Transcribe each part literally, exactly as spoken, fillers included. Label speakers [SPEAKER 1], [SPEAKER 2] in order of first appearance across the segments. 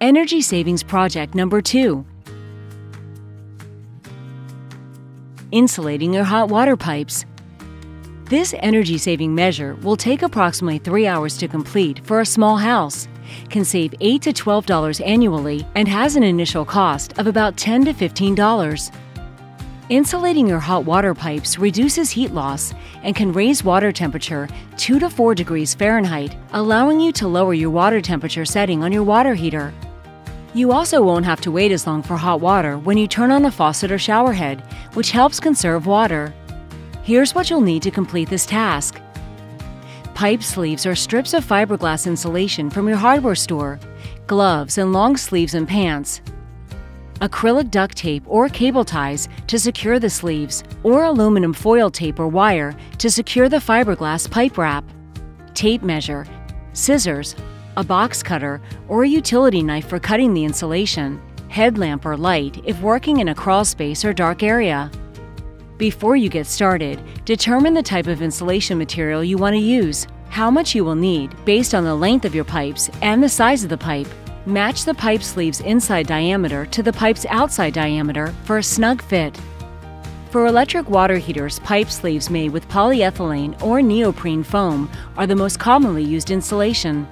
[SPEAKER 1] Energy Savings Project Number two. Insulating your hot water pipes. This energy-saving measure will take approximately three hours to complete for a small house, can save eight to twelve dollars annually, and has an initial cost of about ten to fifteen dollars. Insulating your hot water pipes reduces heat loss and can raise water temperature two to four degrees Fahrenheit, allowing you to lower your water temperature setting on your water heater. You also won't have to wait as long for hot water when you turn on a faucet or shower head, which helps conserve water. Here's what you'll need to complete this task. Pipe sleeves are strips of fiberglass insulation from your hardware store, gloves and long sleeves and pants, acrylic duct tape or cable ties to secure the sleeves, or aluminum foil tape or wire to secure the fiberglass pipe wrap, tape measure, scissors, a box cutter, or a utility knife for cutting the insulation, headlamp or light if working in a crawl space or dark area. Before you get started, determine the type of insulation material you want to use, how much you will need based on the length of your pipes and the size of the pipe. Match the pipe sleeve's inside diameter to the pipe's outside diameter for a snug fit. For electric water heaters, pipe sleeves made with polyethylene or neoprene foam are the most commonly used insulation.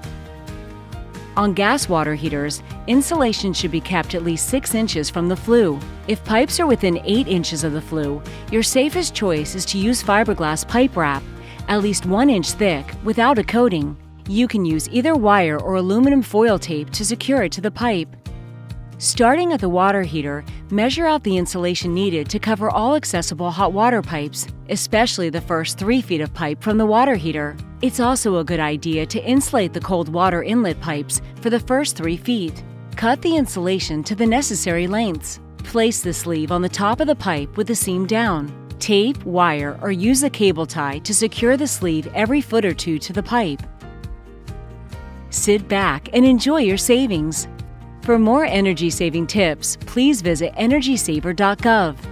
[SPEAKER 1] On gas water heaters, insulation should be kept at least six inches from the flue. If pipes are within eight inches of the flue, your safest choice is to use fiberglass pipe wrap, at least one inch thick, without a coating. You can use either wire or aluminum foil tape to secure it to the pipe. Starting at the water heater, measure out the insulation needed to cover all accessible hot water pipes, especially the first three feet of pipe from the water heater. It's also a good idea to insulate the cold water inlet pipes for the first three feet. Cut the insulation to the necessary lengths. Place the sleeve on the top of the pipe with the seam down. Tape, wire, or use a cable tie to secure the sleeve every foot or two to the pipe. Sit back and enjoy your savings. For more energy-saving tips, please visit energy saver dot gov.